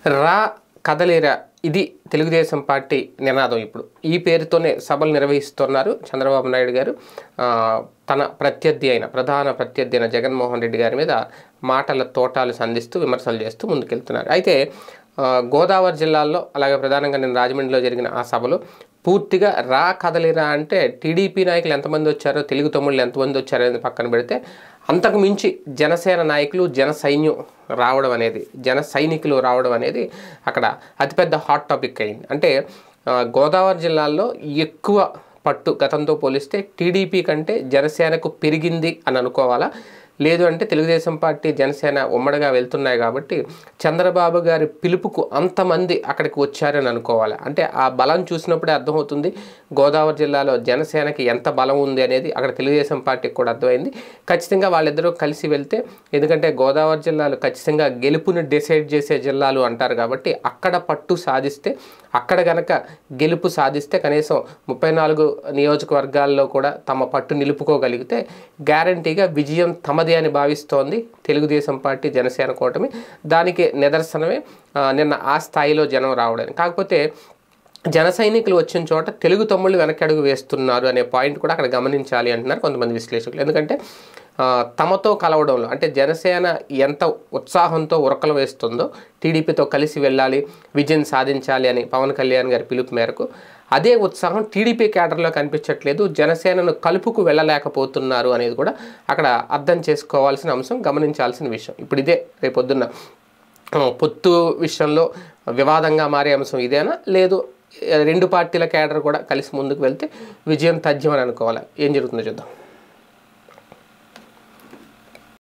రా కదలిరా ఇది తెలుగుదేశం పార్టీ నినాదం. ఇప్పుడు ఈ పేరుతోనే సభలు నిర్వహిస్తున్నారు చంద్రబాబు నాయుడు గారు. తన ప్రత్యర్థి అయిన ప్రధాన ప్రత్యర్థి అయిన జగన్మోహన్ రెడ్డి గారి మీద మాటల తోటాలు సంధిస్తూ విమర్శలు చేస్తూ ముందుకెళ్తున్నారు. అయితే గోదావరి జిల్లాల్లో అలాగే ప్రధానంగా నేను రాజమండ్రిలో జరిగిన ఆ సభలో పూర్తిగా రా కదలిరా అంటే టీడీపీ నాయకులు ఎంతమంది వచ్చారో, తెలుగు తమ్ముళ్ళు ఎంతమంది వచ్చారో అనేది పక్కన పెడితే అంతకు మించి జనసేన నాయకులు జన సైనికులు రావడం అనేది అక్కడ అతిపెద్ద హాట్ టాపిక్ అయింది. అంటే గోదావరి జిల్లాల్లో ఎక్కువ పట్టు గతంతో పోలిస్తే టీడీపీ కంటే జనసేనకు పెరిగింది అని అనుకోవాలా, లేదు అంటే తెలుగుదేశం పార్టీ జనసేన ఉమ్మడిగా వెళ్తున్నాయి కాబట్టి చంద్రబాబు గారి పిలుపుకు అంతమంది అక్కడికి వచ్చారని అనుకోవాలి. అంటే ఆ బలం చూసినప్పుడే అర్థమవుతుంది గోదావరి జిల్లాలో జనసేనకి ఎంత బలం ఉంది అనేది అక్కడ తెలుగుదేశం పార్టీకి కూడా అర్థమైంది. ఖచ్చితంగా వాళ్ళిద్దరూ కలిసి వెళ్తే, ఎందుకంటే గోదావరి జిల్లాలు ఖచ్చితంగా గెలుపుని డిసైడ్ చేసే జిల్లాలు అంటారు కాబట్టి అక్కడ పట్టు సాధిస్తే, అక్కడ గనక గెలుపు సాధిస్తే కనీసం 34 నియోజకవర్గాల్లో కూడా తమ పట్టు నిలుపుకోగలిగితే గ్యారంటీగా విజయం తమది అని భావిస్తోంది తెలుగుదేశం పార్టీ జనసేన కూటమి. దానికి నిదర్శనమే నిన్న ఆ స్థాయిలో జనం రావడానికి. కాకపోతే జన సైనికులు వచ్చిన చోట తెలుగు తమ్ముళ్ళు వెనకడుగు వేస్తున్నారు అనే పాయింట్ కూడా అక్కడ గమనించాలి అంటున్నారు కొంతమంది విశ్లేషకులు. ఎందుకంటే తమతో కలవడంలో అంటే జనసేన ఎంత ఉత్సాహంతో ఉరకలు వేస్తుందో టీడీపీతో కలిసి వెళ్ళాలి, విజయం సాధించాలి అని పవన్ కళ్యాణ్ గారి పిలుపు మేరకు అదే ఉత్సాహం టీడీపీ క్యాడర్లో కనిపించట్లేదు, జనసేనను కలుపుకు వెళ్ళలేకపోతున్నారు అనేది కూడా అక్కడ అర్థం చేసుకోవాల్సిన అంశం, గమనించాల్సిన విషయం. ఇప్పుడు ఇదే రేపొద్దున్న పొత్తు విషయంలో వివాదంగా మారే అంశం ఇదేనా, లేదు రెండు పార్టీల క్యాడర్ కూడా కలిసి ముందుకు వెళ్తే విజయం తథ్యం అని అనుకోవాలి. ఏం జరుగుతుందో చూద్దాం.